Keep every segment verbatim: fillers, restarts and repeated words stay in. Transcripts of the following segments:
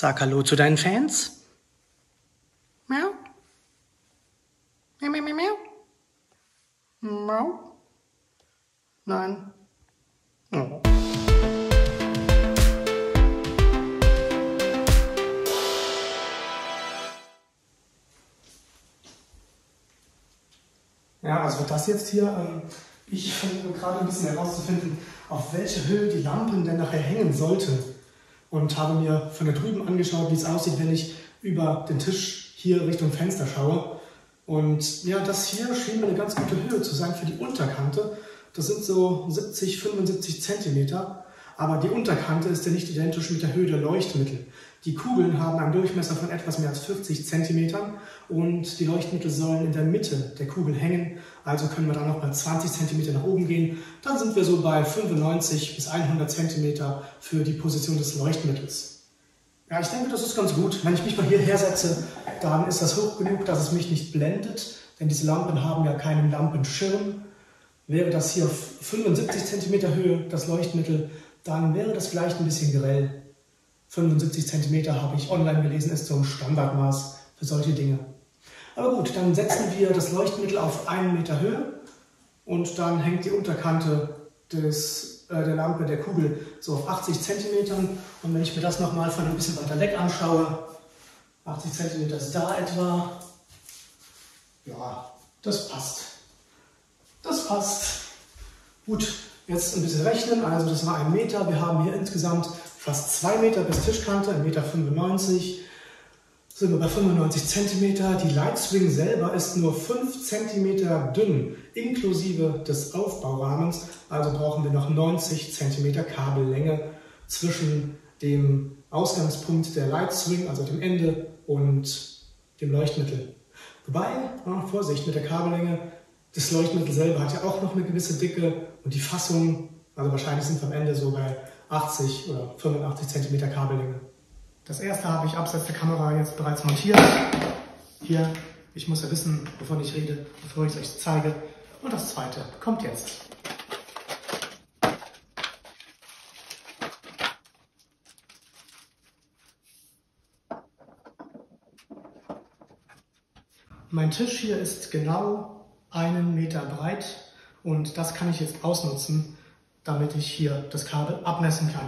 Sag Hallo zu deinen Fans. Miau. Miau, miau, miau, miau. Miau. Nein. Oh. Ja, also das jetzt hier, ähm, ich versuche gerade ein bisschen herauszufinden, auf welche Höhe die Lampen denn nachher hängen sollten. Und habe mir von da drüben angeschaut, wie es aussieht, wenn ich über den Tisch hier Richtung Fenster schaue. Und ja, das hier schien mir eine ganz gute Höhe zu sein für die Unterkante. Das sind so siebzig, fünfundsiebzig Zentimeter. Aber die Unterkante ist ja nicht identisch mit der Höhe der Leuchtmittel. Die Kugeln haben einen Durchmesser von etwas mehr als vierzig Zentimetern und die Leuchtmittel sollen in der Mitte der Kugel hängen. Also können wir da noch mal zwanzig Zentimeter nach oben gehen. Dann sind wir so bei fünfundneunzig bis hundert Zentimeter für die Position des Leuchtmittels. Ja, ich denke, das ist ganz gut. Wenn ich mich mal hierher setze, dann ist das hoch genug, dass es mich nicht blendet. Denn diese Lampen haben ja keinen Lampenschirm. Wäre das hier auf fünfundsiebzig Zentimeter Höhe, das Leuchtmittel, dann wäre das vielleicht ein bisschen grell. fünfundsiebzig Zentimeter habe ich online gelesen, ist so ein Standardmaß für solche Dinge. Aber gut, dann setzen wir das Leuchtmittel auf einen Meter Höhe und dann hängt die Unterkante des, äh, der Lampe, der Kugel, so auf achtzig Zentimetern. Und wenn ich mir das nochmal von ein bisschen weiter weg anschaue, achtzig Zentimeter ist da etwa, ja, das passt. Das passt. Gut, jetzt ein bisschen rechnen, also das war ein Meter, wir haben hier insgesamt fast zwei Meter bis Tischkante, ein Meter fünfundneunzig, sind wir bei fünfundneunzig Zentimeter. Die Lightswing selber ist nur fünf Zentimeter dünn, inklusive des Aufbaurahmens, also brauchen wir noch neunzig Zentimeter Kabellänge zwischen dem Ausgangspunkt der Lightswing, also dem Ende, und dem Leuchtmittel. Wobei, ja, Vorsicht mit der Kabellänge, das Leuchtmittel selber hat ja auch noch eine gewisse Dicke und die Fassung, also wahrscheinlich sind wir am Ende so bei achtzig oder fünfundachtzig Zentimeter Kabellänge. Das erste habe ich abseits der Kamera jetzt bereits montiert. Hier, ich muss ja wissen, wovon ich rede, bevor ich es euch zeige. Und das zweite kommt jetzt. Mein Tisch hier ist genau einen Meter breit und das kann ich jetzt ausnutzen, damit ich hier das Kabel abmessen kann.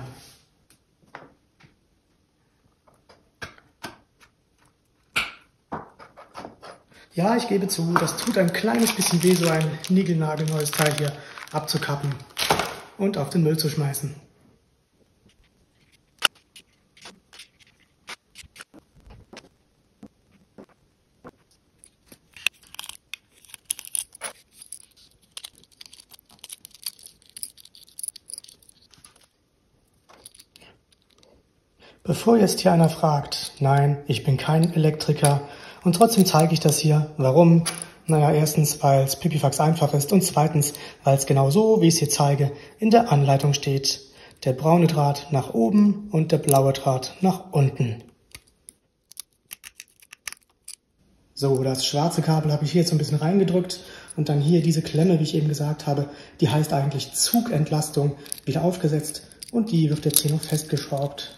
Ja, ich gebe zu, das tut ein kleines bisschen weh, so ein niegelnagelneues Teil hier abzukappen und auf den Müll zu schmeißen. Bevor jetzt hier einer fragt, nein, ich bin kein Elektriker und trotzdem zeige ich das hier. Warum? Naja, erstens, weil es pipifax einfach ist und zweitens, weil es genau so, wie ich es hier zeige, in der Anleitung steht. Der braune Draht nach oben und der blaue Draht nach unten. So, das schwarze Kabel habe ich hier jetzt so ein bisschen reingedrückt und dann hier diese Klemme, wie ich eben gesagt habe, die heißt eigentlich Zugentlastung, wieder aufgesetzt und die wird jetzt hier noch festgeschraubt.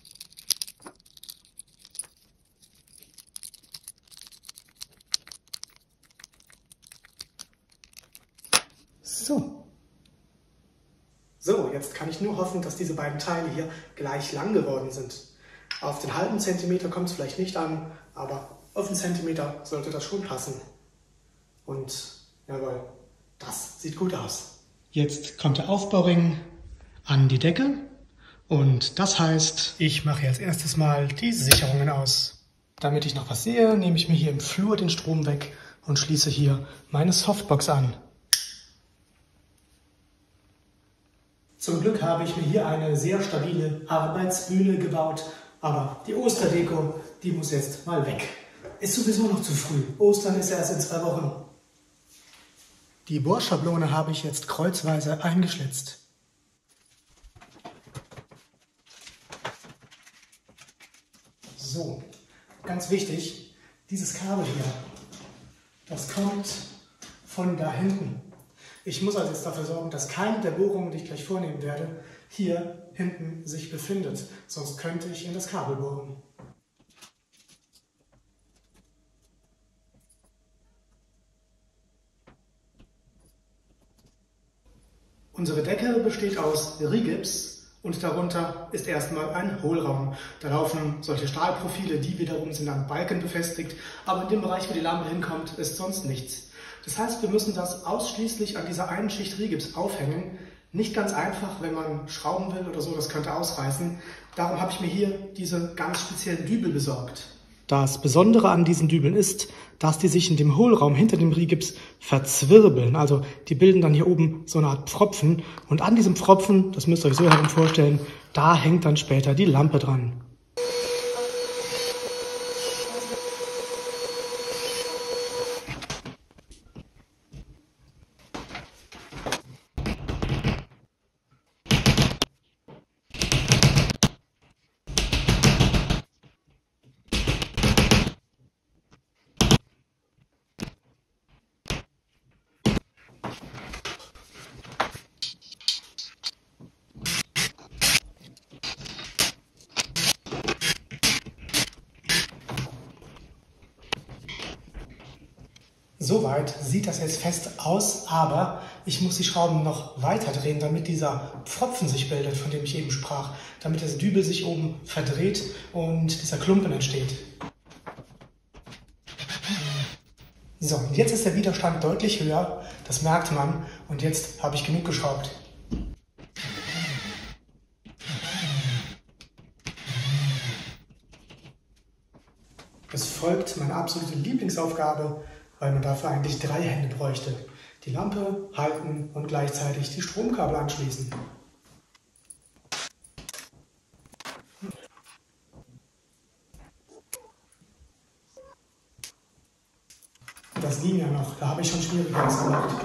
So. So, jetzt kann ich nur hoffen, dass diese beiden Teile hier gleich lang geworden sind. Auf den halben Zentimeter kommt es vielleicht nicht an, aber auf den Zentimeter sollte das schon passen. Und jawohl, das sieht gut aus. Jetzt kommt der Aufbauring an die Decke und das heißt, ich mache als erstes mal die Sicherungen aus. Damit ich noch was sehe, nehme ich mir hier im Flur den Strom weg und schließe hier meine Softbox an. Zum Glück habe ich mir hier eine sehr stabile Arbeitsbühne gebaut, aber die Osterdeko, die muss jetzt mal weg. Ist sowieso noch zu früh. Ostern ist erst in zwei Wochen. Die Bohrschablone habe ich jetzt kreuzweise eingeschlitzt. So, ganz wichtig, dieses Kabel hier, das kommt von da hinten. Ich muss also jetzt dafür sorgen, dass keine der Bohrungen, die ich gleich vornehmen werde, hier hinten sich befindet. Sonst könnte ich in das Kabel bohren. Unsere Decke besteht aus Rigips und darunter ist erstmal ein Hohlraum. Da laufen solche Stahlprofile, die wiederum sind an Balken befestigt, aber in dem Bereich, wo die Lampe hinkommt, ist sonst nichts. Das heißt, wir müssen das ausschließlich an dieser einen Schicht Rigips aufhängen. Nicht ganz einfach, wenn man schrauben will oder so, das könnte ausreißen. Darum habe ich mir hier diese ganz speziellen Dübel besorgt. Das Besondere an diesen Dübeln ist, dass die sich in dem Hohlraum hinter dem Rigips verzwirbeln. Also die bilden dann hier oben so eine Art Pfropfen. Und an diesem Pfropfen, das müsst ihr euch so herum vorstellen, da hängt dann später die Lampe dran. Soweit sieht das jetzt fest aus, aber ich muss die Schrauben noch weiter drehen, damit dieser Pfropfen sich bildet, von dem ich eben sprach, damit das Dübel sich oben verdreht und dieser Klumpen entsteht. So, und jetzt ist der Widerstand deutlich höher, das merkt man, und jetzt habe ich genug geschraubt. Es folgt meine absolute Lieblingsaufgabe, weil man dafür eigentlich drei Hände bräuchte. Die Lampe halten und gleichzeitig die Stromkabel anschließen. Das ging ja noch, da habe ich schon Schwierigeres gemacht.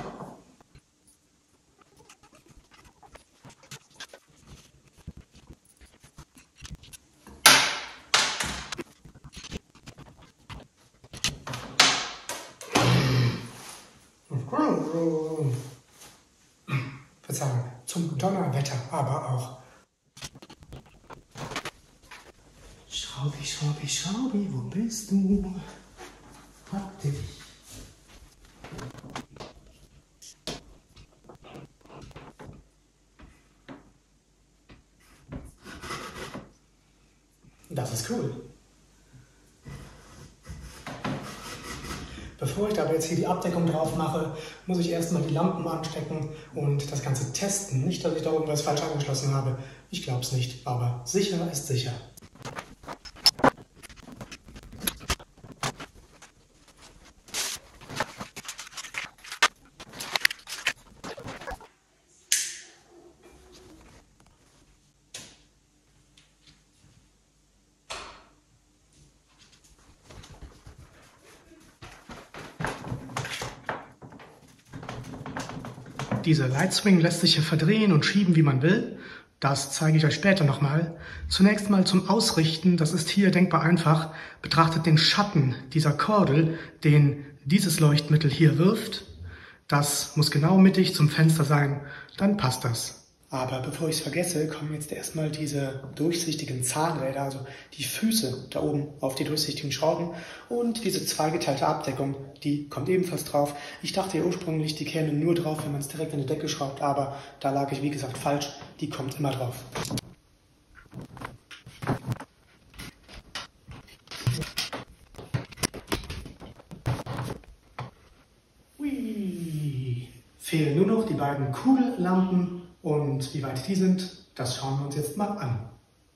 Verzeihung, zum Donnerwetter aber auch. Schraubi, Schraubi, Schraubi, wo bist du? Hab dich. Das ist cool. Bevor ich aber jetzt hier die Abdeckung drauf mache, muss ich erstmal die Lampen anstecken und das Ganze testen. Nicht, dass ich da irgendwas falsch angeschlossen habe. Ich glaube es nicht, aber sicher ist sicher. Diese Lightswing lässt sich hier verdrehen und schieben, wie man will. Das zeige ich euch später nochmal. Zunächst mal zum Ausrichten, das ist hier denkbar einfach. Betrachtet den Schatten dieser Kordel, den dieses Leuchtmittel hier wirft. Das muss genau mittig zum Fenster sein, dann passt das. Aber bevor ich es vergesse, kommen jetzt erstmal diese durchsichtigen Zahnräder, also die Füße da oben auf die durchsichtigen Schrauben, und diese zweigeteilte Abdeckung, die kommt ebenfalls drauf. Ich dachte ja ursprünglich, die käme nur drauf, wenn man es direkt an die Decke schraubt, aber da lag ich wie gesagt falsch, die kommt immer drauf. Hui. Fehlen nur noch die beiden Kugellampen. Und wie weit die sind, das schauen wir uns jetzt mal an.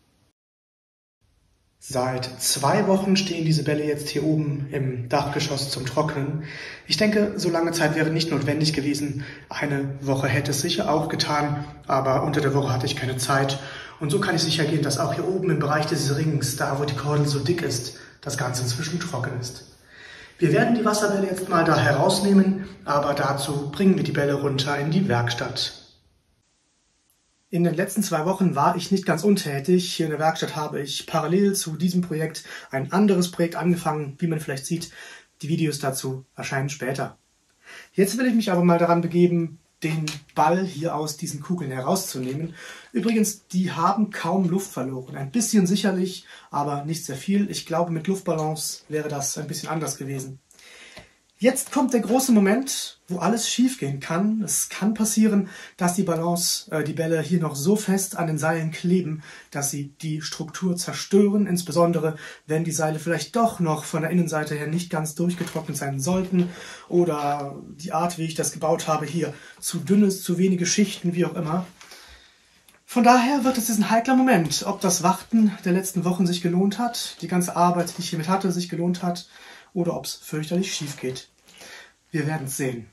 Seit zwei Wochen stehen diese Bälle jetzt hier oben im Dachgeschoss zum Trocknen. Ich denke, so lange Zeit wäre nicht notwendig gewesen. Eine Woche hätte es sicher auch getan, aber unter der Woche hatte ich keine Zeit. Und so kann ich sicher gehen, dass auch hier oben im Bereich des Rings, da wo die Kordel so dick ist, das Ganze inzwischen trocken ist. Wir werden die Wasserbälle jetzt mal da herausnehmen, aber dazu bringen wir die Bälle runter in die Werkstatt. In den letzten zwei Wochen war ich nicht ganz untätig. Hier in der Werkstatt habe ich parallel zu diesem Projekt ein anderes Projekt angefangen, wie man vielleicht sieht. Die Videos dazu erscheinen später. Jetzt will ich mich aber mal daran begeben, den Ball hier aus diesen Kugeln herauszunehmen. Übrigens, die haben kaum Luft verloren. Ein bisschen sicherlich, aber nicht sehr viel. Ich glaube, mit Luftballons wäre das ein bisschen anders gewesen. Jetzt kommt der große Moment, wo alles schiefgehen kann. Es kann passieren, dass die Ballons, äh, die Bälle hier noch so fest an den Seilen kleben, dass sie die Struktur zerstören. Insbesondere, wenn die Seile vielleicht doch noch von der Innenseite her nicht ganz durchgetrocknet sein sollten oder die Art, wie ich das gebaut habe, hier zu dünn ist, zu wenige Schichten, wie auch immer. Von daher wird es ein heikler Moment, ob das Warten der letzten Wochen sich gelohnt hat, die ganze Arbeit, die ich hiermit hatte, sich gelohnt hat, oder ob es fürchterlich schief geht. Wir werden es sehen.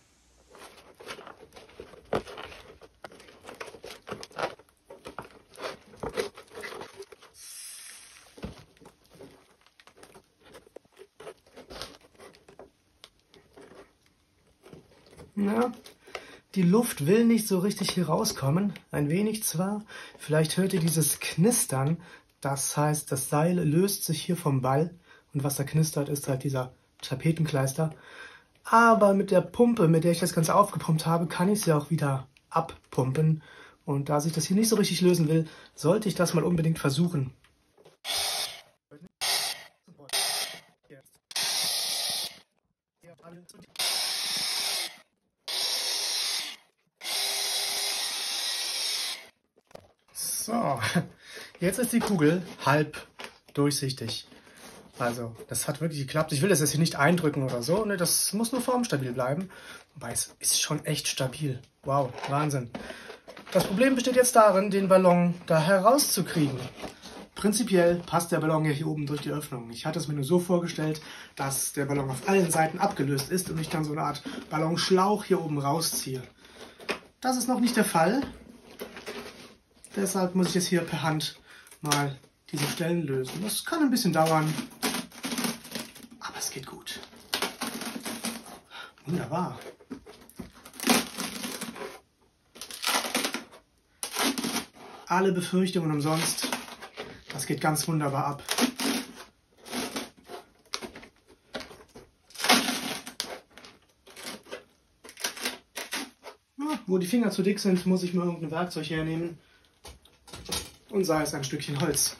Ja, die Luft will nicht so richtig hier rauskommen. Ein wenig zwar. Vielleicht hört ihr dieses Knistern. Das heißt, das Seil löst sich hier vom Ball. Und was da knistert, ist halt dieser Tapetenkleister. Aber mit der Pumpe, mit der ich das Ganze aufgepumpt habe, kann ich sie auch wieder abpumpen. Und da sich das hier nicht so richtig lösen will, sollte ich das mal unbedingt versuchen. So, jetzt ist die Kugel halb durchsichtig. Also, das hat wirklich geklappt. Ich will das jetzt hier nicht eindrücken oder so. Ne, das muss nur formstabil bleiben. Wobei, es ist schon echt stabil. Wow, Wahnsinn. Das Problem besteht jetzt darin, den Ballon da herauszukriegen. Prinzipiell passt der Ballon ja hier oben durch die Öffnung. Ich hatte es mir nur so vorgestellt, dass der Ballon auf allen Seiten abgelöst ist und ich dann so eine Art Ballonschlauch hier oben rausziehe. Das ist noch nicht der Fall. Deshalb muss ich jetzt hier per Hand mal diese Stellen lösen. Das kann ein bisschen dauern, aber es geht gut. Wunderbar. Alle Befürchtungen umsonst. Das geht ganz wunderbar ab. Ja, wo die Finger zu dick sind, muss ich mir irgendein Werkzeug hernehmen. Und sei es ein Stückchen Holz.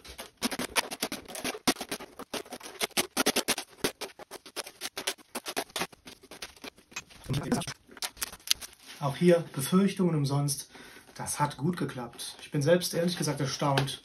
Auch hier Befürchtungen umsonst. Das hat gut geklappt. Ich bin selbst ehrlich gesagt erstaunt.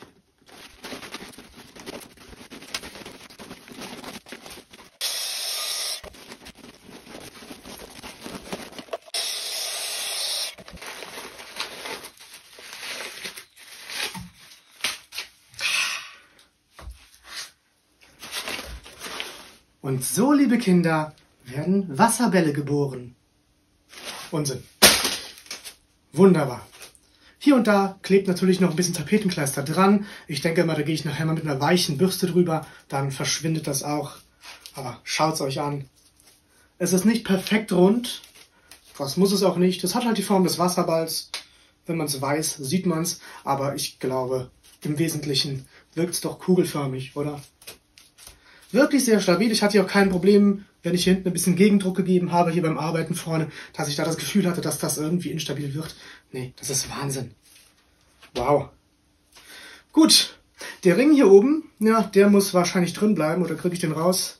Und so, liebe Kinder, werden Wasserbälle geboren. Unsinn. Wunderbar. Hier und da klebt natürlich noch ein bisschen Tapetenkleister dran. Ich denke mal, da gehe ich nachher mal mit einer weichen Bürste drüber. Dann verschwindet das auch. Aber schaut es euch an. Es ist nicht perfekt rund. Das muss es auch nicht. Es hat halt die Form des Wasserballs. Wenn man es weiß, sieht man es. Aber ich glaube, im Wesentlichen wirkt es doch kugelförmig, oder? Wirklich sehr stabil. Ich hatte hier auch kein Problem, wenn ich hier hinten ein bisschen Gegendruck gegeben habe, hier beim Arbeiten vorne, dass ich da das Gefühl hatte, dass das irgendwie instabil wird. Nee, das ist Wahnsinn. Wow. Gut, der Ring hier oben, ja, der muss wahrscheinlich drin bleiben, oder kriege ich den raus?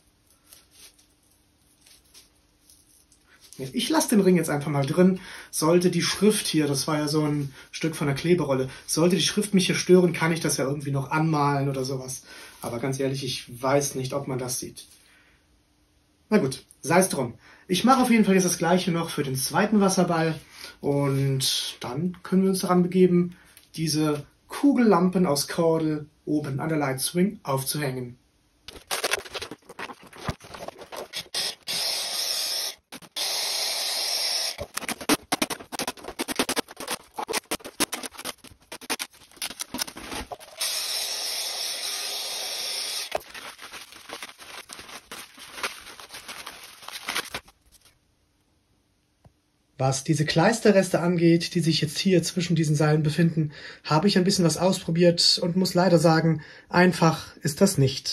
Ich lasse den Ring jetzt einfach mal drin. Sollte die Schrift hier, das war ja so ein Stück von der Kleberolle, sollte die Schrift mich hier stören, kann ich das ja irgendwie noch anmalen oder sowas. Aber ganz ehrlich, ich weiß nicht, ob man das sieht. Na gut, sei es drum. Ich mache auf jeden Fall jetzt das gleiche noch für den zweiten Wasserball und dann können wir uns daran begeben, diese Kugellampen aus Kordel oben an der Light Swing aufzuhängen. Was diese Kleisterreste angeht, die sich jetzt hier zwischen diesen Seilen befinden, habe ich ein bisschen was ausprobiert und muss leider sagen, einfach ist das nicht.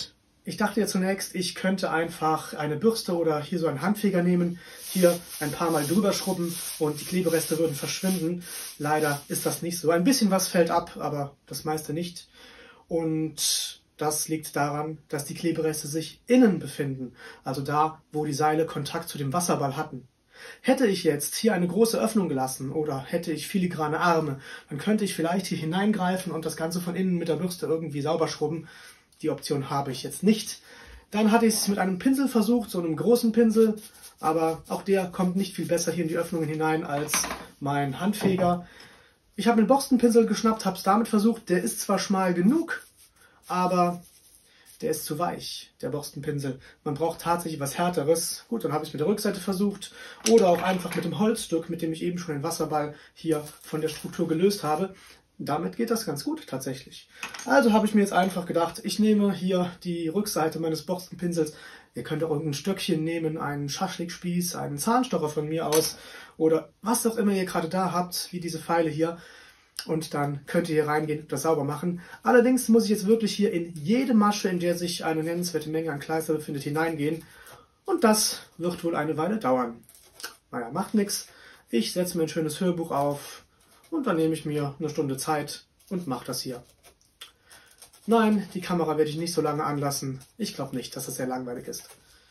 Ich dachte ja zunächst, ich könnte einfach eine Bürste oder hier so einen Handfeger nehmen, hier ein paar Mal drüber schrubben und die Klebereste würden verschwinden. Leider ist das nicht so. Ein bisschen was fällt ab, aber das meiste nicht. Und das liegt daran, dass die Klebereste sich innen befinden, also da, wo die Seile Kontakt zu dem Wasserball hatten. Hätte ich jetzt hier eine große Öffnung gelassen oder hätte ich filigrane Arme, dann könnte ich vielleicht hier hineingreifen und das Ganze von innen mit der Bürste irgendwie sauber schrubben. Die Option habe ich jetzt nicht. Dann hatte ich es mit einem Pinsel versucht, so einem großen Pinsel, aber auch der kommt nicht viel besser hier in die Öffnungen hinein als mein Handfeger. Ich habe einen Borstenpinsel geschnappt, habe es damit versucht. Der ist zwar schmal genug, aber der ist zu weich, der Borstenpinsel. Man braucht tatsächlich was Härteres. Gut, dann habe ich es mit der Rückseite versucht oder auch einfach mit dem Holzstück, mit dem ich eben schon den Wasserball hier von der Struktur gelöst habe. Damit geht das ganz gut tatsächlich. Also habe ich mir jetzt einfach gedacht, ich nehme hier die Rückseite meines Borstenpinsels. Ihr könnt auch irgendein Stöckchen nehmen, einen Schaschlikspieß, einen Zahnstocher von mir aus oder was auch immer ihr gerade da habt, wie diese Pfeile hier. Und dann könnt ihr hier reingehen und das sauber machen. Allerdings muss ich jetzt wirklich hier in jede Masche, in der sich eine nennenswerte Menge an Kleister befindet, hineingehen. Und das wird wohl eine Weile dauern. Naja, macht nichts. Ich setze mir ein schönes Hörbuch auf und dann nehme ich mir eine Stunde Zeit und mache das hier. Nein, die Kamera werde ich nicht so lange anlassen. Ich glaube nicht, dass das sehr langweilig ist.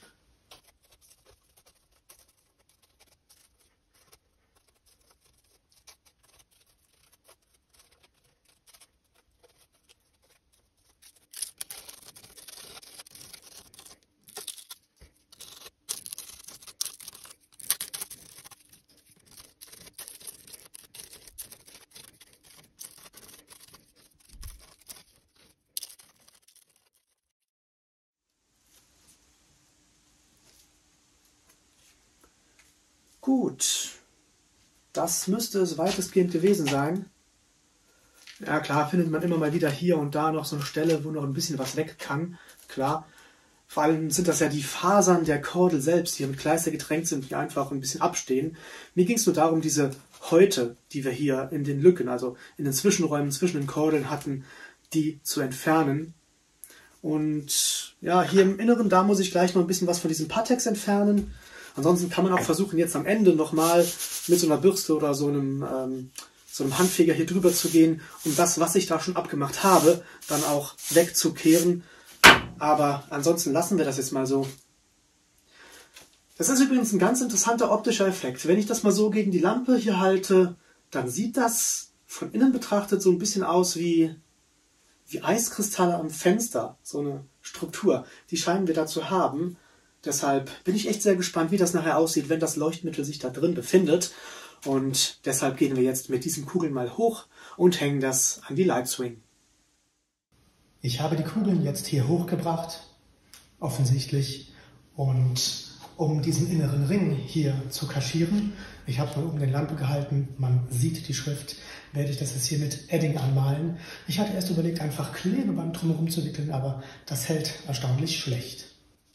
Gut, das müsste es weitestgehend gewesen sein. Ja klar, findet man immer mal wieder hier und da noch so eine Stelle, wo noch ein bisschen was weg kann. Klar, vor allem sind das ja die Fasern der Kordel selbst, die hier mit Kleister getränkt sind, die einfach ein bisschen abstehen. Mir ging es nur darum, diese Häute, die wir hier in den Lücken, also in den Zwischenräumen zwischen den Kordeln hatten, die zu entfernen. Und ja, hier im Inneren, da muss ich gleich noch ein bisschen was von diesem Pateks entfernen. Ansonsten kann man auch versuchen, jetzt am Ende nochmal mit so einer Bürste oder so einem, ähm, so einem Handfeger hier drüber zu gehen, um das, was ich da schon abgemacht habe, dann auch wegzukehren. Aber ansonsten lassen wir das jetzt mal so. Das ist übrigens ein ganz interessanter optischer Effekt. Wenn ich das mal so gegen die Lampe hier halte, dann sieht das von innen betrachtet so ein bisschen aus wie, wie Eiskristalle am Fenster. So eine Struktur. Die scheinen wir da zu haben. Deshalb bin ich echt sehr gespannt, wie das nachher aussieht, wenn das Leuchtmittel sich da drin befindet. Und deshalb gehen wir jetzt mit diesen Kugeln mal hoch und hängen das an die Lightswing. Ich habe die Kugeln jetzt hier hochgebracht, offensichtlich, und um diesen inneren Ring hier zu kaschieren, ich habe es mal um die Lampe gehalten, man sieht die Schrift, werde ich das jetzt hier mit Edding anmalen. Ich hatte erst überlegt, einfach Klebeband drumherum zu wickeln, aber das hält erstaunlich schlecht.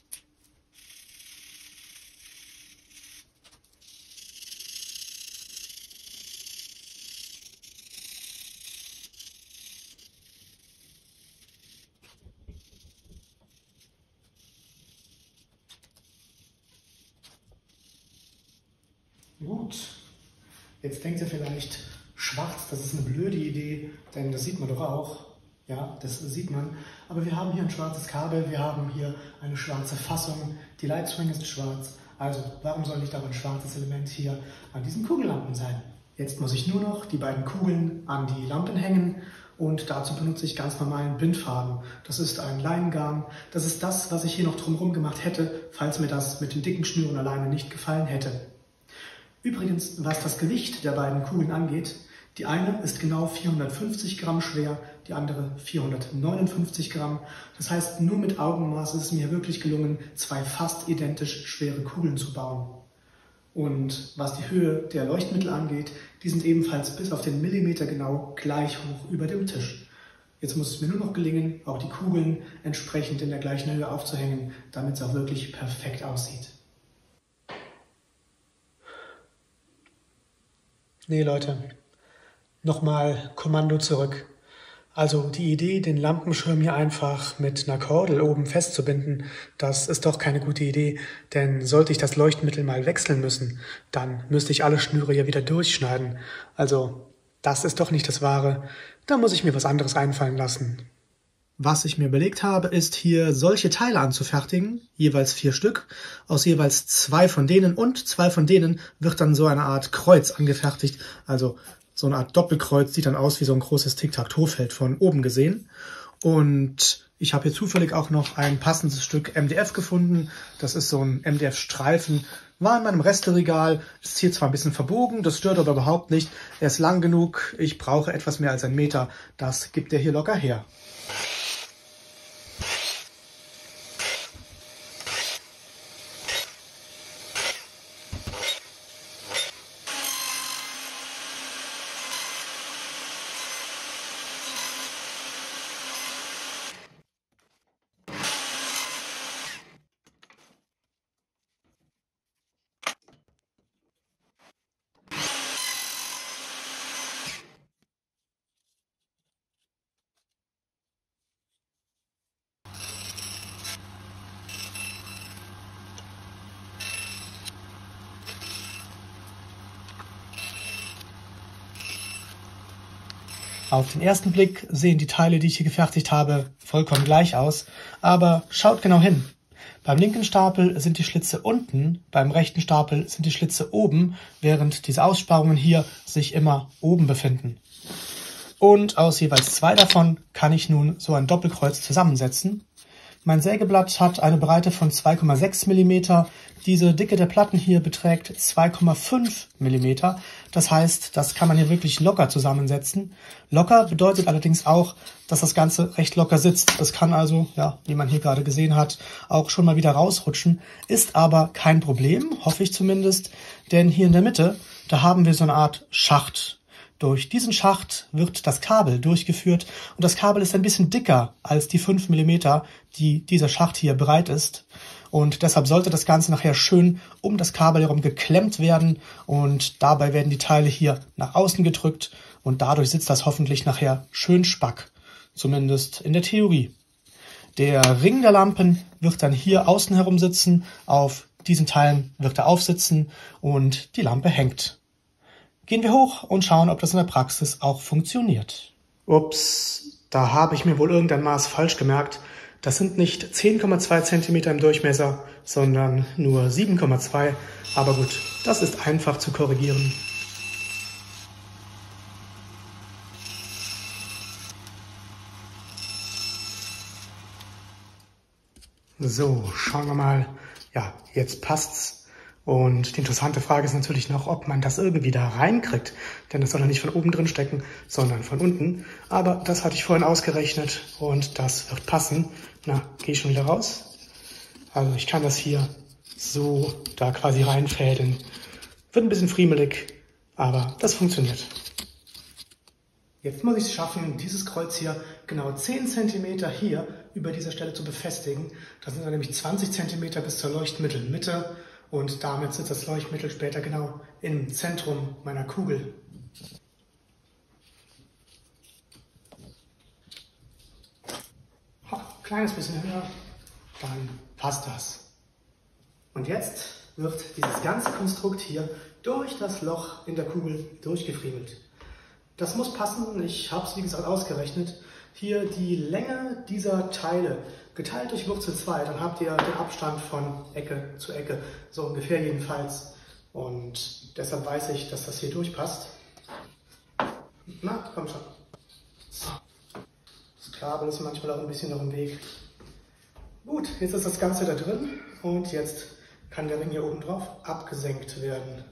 Gut, jetzt denkt ihr vielleicht, schwarz, das ist eine blöde Idee, denn das sieht man doch auch. Ja, das sieht man. Aber wir haben hier ein schwarzes Kabel, wir haben hier eine schwarze Fassung, die Lightswing ist schwarz. Also, warum soll nicht aber ein schwarzes Element hier an diesen Kugellampen sein? Jetzt muss ich nur noch die beiden Kugeln an die Lampen hängen und dazu benutze ich ganz normalen Bindfaden. Das ist ein Leinengarn. Das ist das, was ich hier noch drumherum gemacht hätte, falls mir das mit den dicken Schnüren alleine nicht gefallen hätte. Übrigens, was das Gewicht der beiden Kugeln angeht, die eine ist genau vierhundertfünfzig Gramm schwer, die andere vierhundertneunundfünfzig Gramm. Das heißt, nur mit Augenmaß ist es mir wirklich gelungen, zwei fast identisch schwere Kugeln zu bauen. Und was die Höhe der Leuchtmittel angeht, die sind ebenfalls bis auf den Millimeter genau gleich hoch über dem Tisch. Jetzt muss es mir nur noch gelingen, auch die Kugeln entsprechend in der gleichen Höhe aufzuhängen, damit es auch wirklich perfekt aussieht. Nee, Leute, nochmal Kommando zurück. Also die Idee, den Lampenschirm hier einfach mit einer Kordel oben festzubinden, das ist doch keine gute Idee, denn sollte ich das Leuchtmittel mal wechseln müssen, dann müsste ich alle Schnüre ja wieder durchschneiden. Also das ist doch nicht das Wahre, da muss ich mir was anderes einfallen lassen. Was ich mir überlegt habe, ist hier solche Teile anzufertigen, jeweils vier Stück, aus jeweils zwei von denen und zwei von denen wird dann so eine Art Kreuz angefertigt, also so eine Art Doppelkreuz, sieht dann aus wie so ein großes Tic-Tac-Toe-Feld von oben gesehen. Und ich habe hier zufällig auch noch ein passendes Stück M D F gefunden. Das ist so ein M D F-Streifen. War in meinem Resteregal. Ist hier zwar ein bisschen verbogen, das stört aber überhaupt nicht. Er ist lang genug. Ich brauche etwas mehr als einen Meter. Das gibt er hier locker her. Auf den ersten Blick sehen die Teile, die ich hier gefertigt habe, vollkommen gleich aus, aber schaut genau hin. Beim linken Stapel sind die Schlitze unten, beim rechten Stapel sind die Schlitze oben, während diese Aussparungen hier sich immer oben befinden. Und aus jeweils zwei davon kann ich nun so ein Doppelkreuz zusammensetzen. Mein Sägeblatt hat eine Breite von zwei Komma sechs Millimeter. Diese Dicke der Platten hier beträgt zwei Komma fünf Millimeter. Das heißt, das kann man hier wirklich locker zusammensetzen. Locker bedeutet allerdings auch, dass das Ganze recht locker sitzt. Das kann also, ja, wie man hier gerade gesehen hat, auch schon mal wieder rausrutschen. Ist aber kein Problem, hoffe ich zumindest, denn hier in der Mitte, da haben wir so eine Art Schacht. Durch diesen Schacht wird das Kabel durchgeführt und das Kabel ist ein bisschen dicker als die fünf Millimeter, die dieser Schacht hier breit ist. Und deshalb sollte das Ganze nachher schön um das Kabel herum geklemmt werden und dabei werden die Teile hier nach außen gedrückt und dadurch sitzt das hoffentlich nachher schön spack, zumindest in der Theorie. Der Ring der Lampen wird dann hier außen herum sitzen, auf diesen Teilen wird er aufsitzen und die Lampe hängt. Gehen wir hoch und schauen, ob das in der Praxis auch funktioniert. Ups, da habe ich mir wohl irgendein Maß falsch gemerkt. Das sind nicht zehn Komma zwei Zentimeter im Durchmesser, sondern nur sieben Komma zwei. Aber gut, das ist einfach zu korrigieren. So, schauen wir mal. Ja, jetzt passt's. Und die interessante Frage ist natürlich noch, ob man das irgendwie da reinkriegt. Denn das soll ja nicht von oben drin stecken, sondern von unten. Aber das hatte ich vorhin ausgerechnet und das wird passen. Na, gehe ich schon wieder raus? Also ich kann das hier so da quasi reinfädeln. Wird ein bisschen friemelig, aber das funktioniert. Jetzt muss ich es schaffen, dieses Kreuz hier genau zehn Zentimeter hier über dieser Stelle zu befestigen. Das sind dann nämlich zwanzig Zentimeter bis zur Leuchtmittelmitte. Und damit sitzt das Leuchtmittel später genau im Zentrum meiner Kugel. Ha, kleines bisschen höher, dann passt das. Und jetzt wird dieses ganze Konstrukt hier durch das Loch in der Kugel durchgefriemelt. Das muss passen, ich habe es wie gesagt ausgerechnet. Hier die Länge dieser Teile geteilt durch Wurzel zwei, dann habt ihr den Abstand von Ecke zu Ecke, so ungefähr jedenfalls. Und deshalb weiß ich, dass das hier durchpasst. Na, komm schon. So. Das Kabel ist manchmal auch ein bisschen noch im Weg. Gut, jetzt ist das Ganze da drin und jetzt kann der Ring hier oben drauf abgesenkt werden.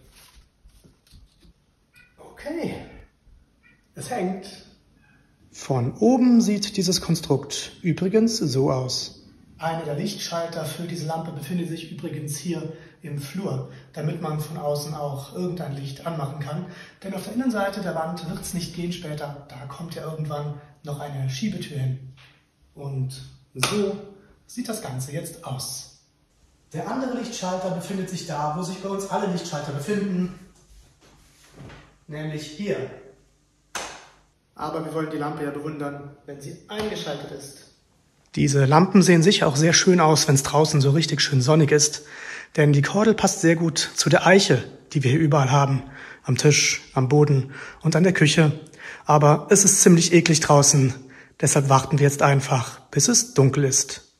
Okay, es hängt. Von oben sieht dieses Konstrukt übrigens so aus. Einer der Lichtschalter für diese Lampe befindet sich übrigens hier im Flur, damit man von außen auch irgendein Licht anmachen kann. Denn auf der Innenseite der Wand wird es nicht gehen später, da kommt ja irgendwann noch eine Schiebetür hin. Und so sieht das Ganze jetzt aus. Der andere Lichtschalter befindet sich da, wo sich bei uns alle Lichtschalter befinden, nämlich hier. Aber wir wollen die Lampe ja bewundern, wenn sie eingeschaltet ist. Diese Lampen sehen sicher auch sehr schön aus, wenn es draußen so richtig schön sonnig ist. Denn die Kordel passt sehr gut zu der Eiche, die wir hier überall haben. Am Tisch, am Boden und an der Küche. Aber es ist ziemlich eklig draußen. Deshalb warten wir jetzt einfach, bis es dunkel ist.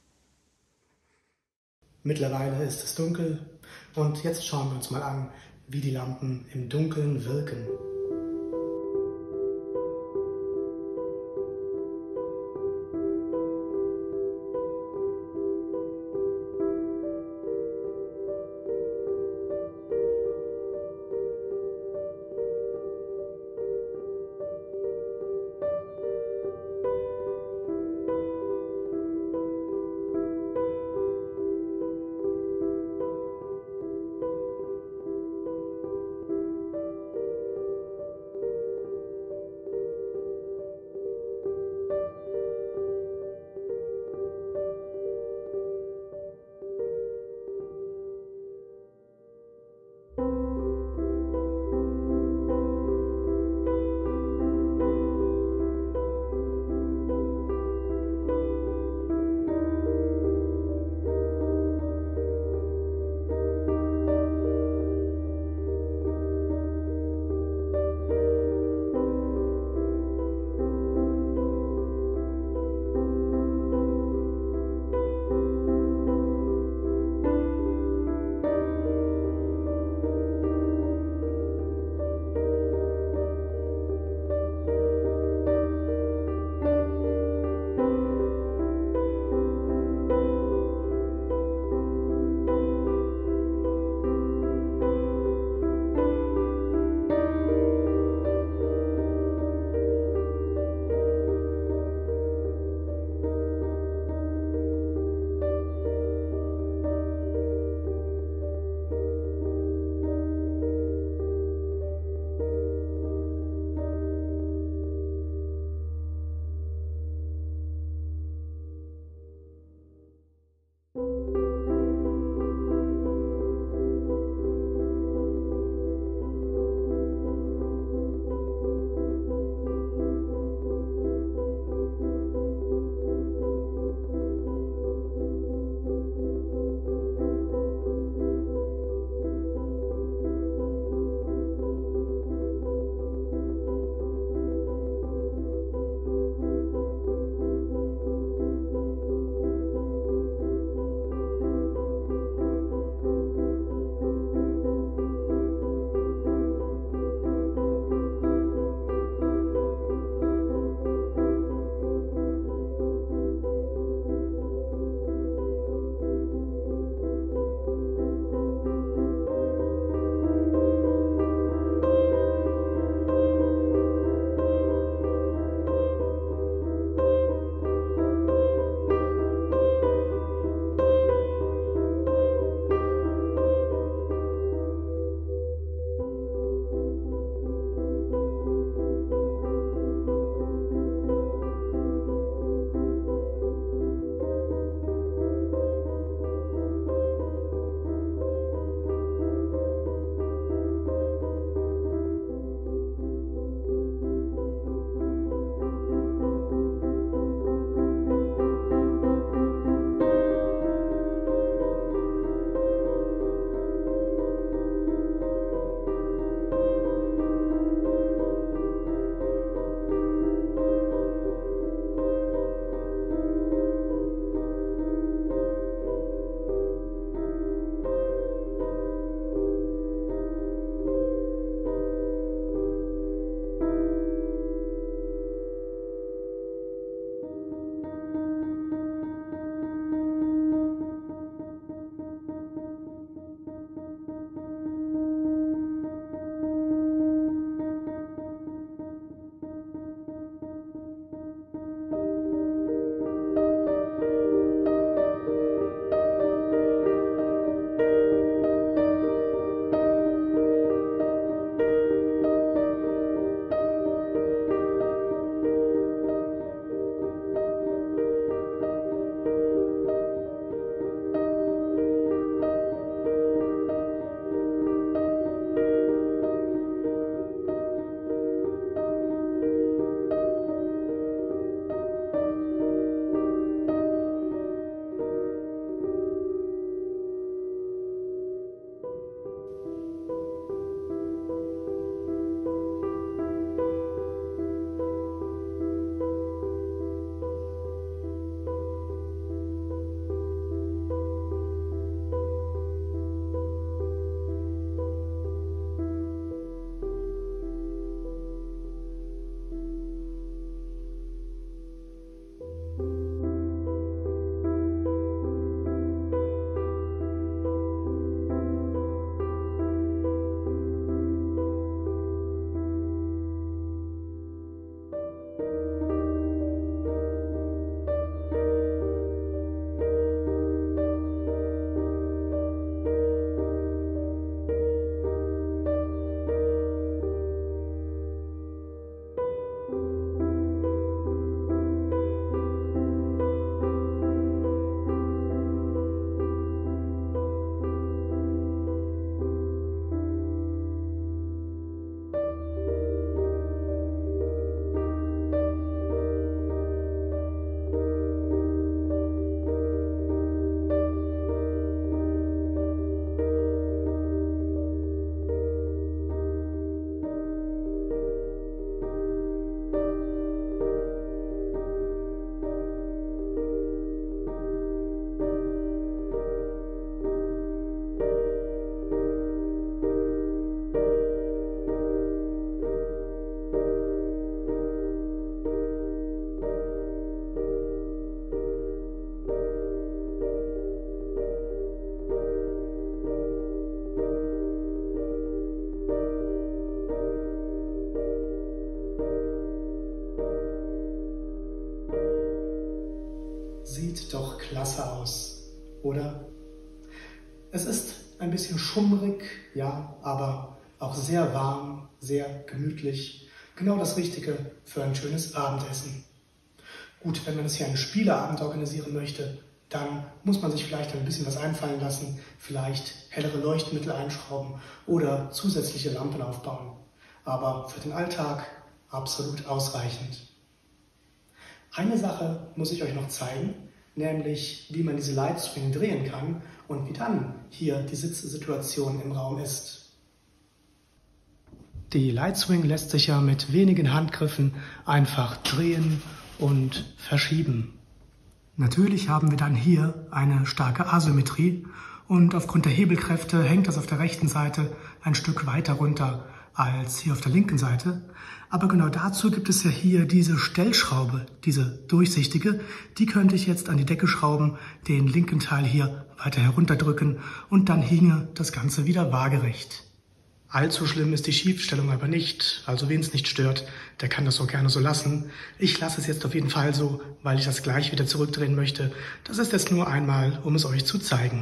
Mittlerweile ist es dunkel und jetzt schauen wir uns mal an, wie die Lampen im Dunkeln wirken. sieht doch klasse aus, oder? Es ist ein bisschen schummrig, ja, aber auch sehr warm, sehr gemütlich. Genau das Richtige für ein schönes Abendessen. Gut, wenn man es hier einen Spieleabend organisieren möchte, dann muss man sich vielleicht ein bisschen was einfallen lassen, vielleicht hellere Leuchtmittel einschrauben oder zusätzliche Lampen aufbauen. Aber für den Alltag absolut ausreichend. Eine Sache muss ich euch noch zeigen, nämlich wie man diese Lightswing drehen kann und wie dann hier die Sitzsituation im Raum ist. Die Lightswing lässt sich ja mit wenigen Handgriffen einfach drehen und verschieben. Natürlich haben wir dann hier eine starke Asymmetrie und aufgrund der Hebelkräfte hängt das auf der rechten Seite ein Stück weiter runter als hier auf der linken Seite. Aber genau dazu gibt es ja hier diese Stellschraube, diese durchsichtige. Die könnte ich jetzt an die Decke schrauben, den linken Teil hier weiter herunterdrücken und dann hinge das Ganze wieder waagerecht. Allzu schlimm ist die Schiefstellung aber nicht, also wen es nicht stört, der kann das auch gerne so lassen. Ich lasse es jetzt auf jeden Fall so, weil ich das gleich wieder zurückdrehen möchte. Das ist jetzt nur einmal, um es euch zu zeigen.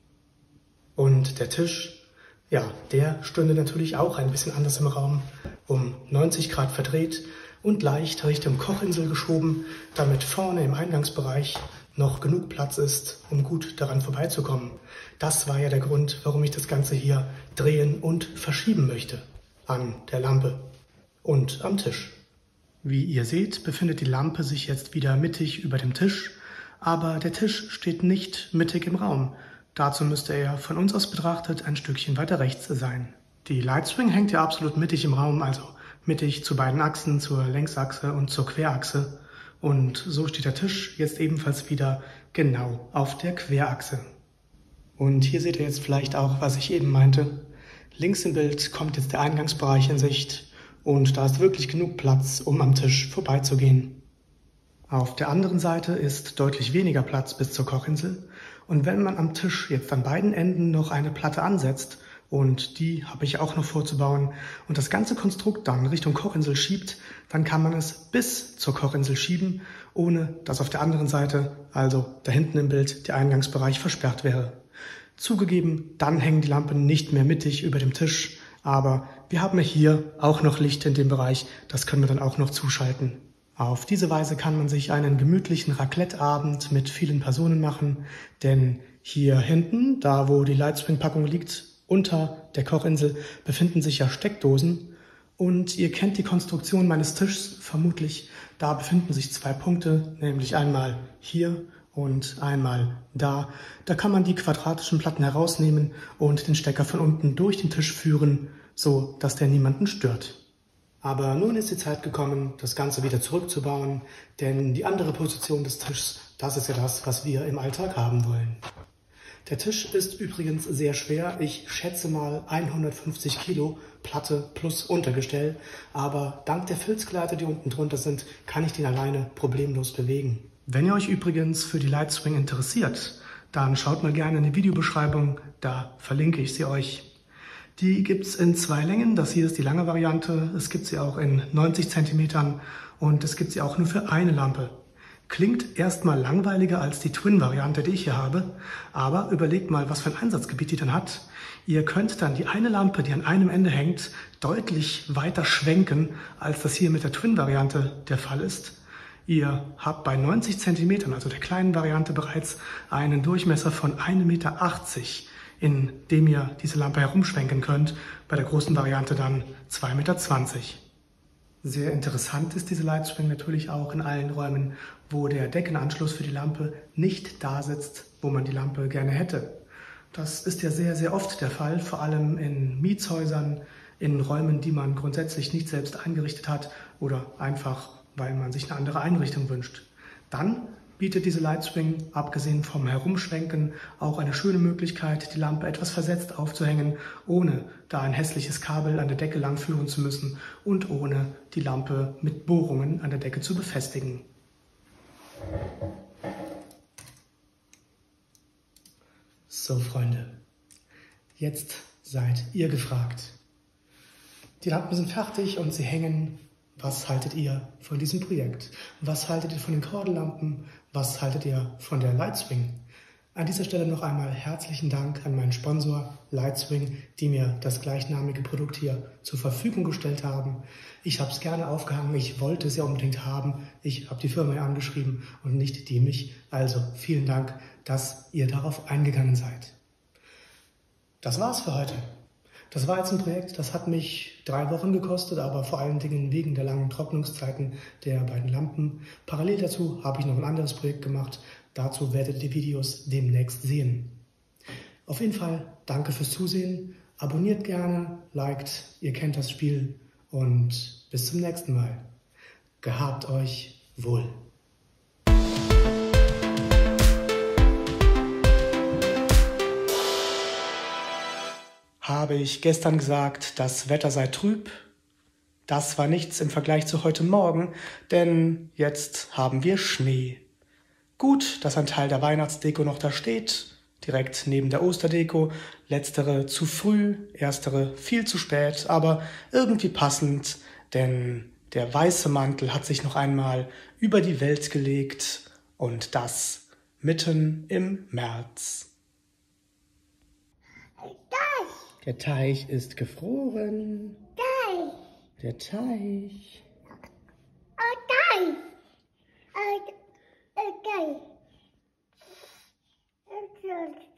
Und der Tisch, ja, der stünde natürlich auch ein bisschen anders im Raum, um neunzig Grad verdreht und leicht Richtung Kochinsel geschoben, damit vorne im Eingangsbereich noch genug Platz ist, um gut daran vorbeizukommen. Das war ja der Grund, warum ich das Ganze hier drehen und verschieben möchte. An der Lampe und am Tisch. Wie ihr seht, befindet die Lampe sich jetzt wieder mittig über dem Tisch, aber der Tisch steht nicht mittig im Raum. Dazu müsste er von uns aus betrachtet ein Stückchen weiter rechts sein. Die Lightswing hängt ja absolut mittig im Raum, also mittig zu beiden Achsen, zur Längsachse und zur Querachse. Und so steht der Tisch jetzt ebenfalls wieder genau auf der Querachse. Und hier seht ihr jetzt vielleicht auch, was ich eben meinte. Links im Bild kommt jetzt der Eingangsbereich in Sicht und da ist wirklich genug Platz, um am Tisch vorbeizugehen. Auf der anderen Seite ist deutlich weniger Platz bis zur Kochinsel. Und wenn man am Tisch jetzt an beiden Enden noch eine Platte ansetzt, und die habe ich auch noch vorzubauen, und das ganze Konstrukt dann Richtung Kochinsel schiebt, dann kann man es bis zur Kochinsel schieben, ohne dass auf der anderen Seite, also da hinten im Bild, der Eingangsbereich versperrt wäre. Zugegeben, dann hängen die Lampen nicht mehr mittig über dem Tisch, aber wir haben hier auch noch Licht in dem Bereich, das können wir dann auch noch zuschalten. Auf diese Weise kann man sich einen gemütlichen Raclette-Abend mit vielen Personen machen, denn hier hinten, da wo die Lightswing-Packung liegt, unter der Kochinsel, befinden sich ja Steckdosen und ihr kennt die Konstruktion meines Tischs vermutlich. Da befinden sich zwei Punkte, nämlich einmal hier und einmal da. Da kann man die quadratischen Platten herausnehmen und den Stecker von unten durch den Tisch führen, so dass der niemanden stört. Aber nun ist die Zeit gekommen, das Ganze wieder zurückzubauen, denn die andere Position des Tisches, das ist ja das, was wir im Alltag haben wollen. Der Tisch ist übrigens sehr schwer, ich schätze mal hundertfünfzig Kilo Platte plus Untergestell, aber dank der Filzgleiter, die unten drunter sind, kann ich den alleine problemlos bewegen. Wenn ihr euch übrigens für die Lightswing interessiert, dann schaut mal gerne in die Videobeschreibung, da verlinke ich sie euch. Die gibt es in zwei Längen, das hier ist die lange Variante, es gibt sie auch in neunzig Zentimetern und es gibt sie auch nur für eine Lampe. Klingt erstmal langweiliger als die Twin-Variante, die ich hier habe, aber überlegt mal, was für ein Einsatzgebiet die dann hat. Ihr könnt dann die eine Lampe, die an einem Ende hängt, deutlich weiter schwenken, als das hier mit der Twin-Variante der Fall ist. Ihr habt bei neunzig Zentimetern, also der kleinen Variante, bereits einen Durchmesser von ein Meter achtzig, in dem ihr diese Lampe herumschwenken könnt, bei der großen Variante dann zwei Meter zwanzig. Sehr interessant ist diese Lightswing natürlich auch in allen Räumen, wo der Deckenanschluss für die Lampe nicht da sitzt, wo man die Lampe gerne hätte. Das ist ja sehr, sehr oft der Fall, vor allem in Mietshäusern, in Räumen, die man grundsätzlich nicht selbst eingerichtet hat oder einfach, weil man sich eine andere Einrichtung wünscht. Dann bietet diese Lightswing, abgesehen vom Herumschwenken, auch eine schöne Möglichkeit, die Lampe etwas versetzt aufzuhängen, ohne da ein hässliches Kabel an der Decke langführen zu müssen und ohne die Lampe mit Bohrungen an der Decke zu befestigen. So, Freunde, jetzt seid ihr gefragt. Die Lampen sind fertig und sie hängen Was haltet ihr von diesem Projekt? Was haltet ihr von den Kordellampen? Was haltet ihr von der Lightswing? An dieser Stelle noch einmal herzlichen Dank an meinen Sponsor Lightswing, die mir das gleichnamige Produkt hier zur Verfügung gestellt haben. Ich habe es gerne aufgehangen, ich wollte es ja unbedingt haben. Ich habe die Firma ja angeschrieben und nicht die mich. Also vielen Dank, dass ihr darauf eingegangen seid. Das war's für heute. Das war jetzt ein Projekt, das hat mich drei Wochen gekostet, aber vor allen Dingen wegen der langen Trocknungszeiten der beiden Lampen. Parallel dazu habe ich noch ein anderes Projekt gemacht. Dazu werdet ihr die Videos demnächst sehen. Auf jeden Fall danke fürs Zusehen. Abonniert gerne, liked, ihr kennt das Spiel und bis zum nächsten Mal. Gehabt euch wohl. Habe ich gestern gesagt, das Wetter sei trüb? Das war nichts im Vergleich zu heute Morgen, denn jetzt haben wir Schnee. Gut, dass ein Teil der Weihnachtsdeko noch da steht, direkt neben der Osterdeko. Letztere zu früh, erstere viel zu spät, aber irgendwie passend, denn der weiße Mantel hat sich noch einmal über die Welt gelegt und das mitten im März. Der Teich ist gefroren. Teich. Der Teich. Oh, Teich. Oh, oh, Teich.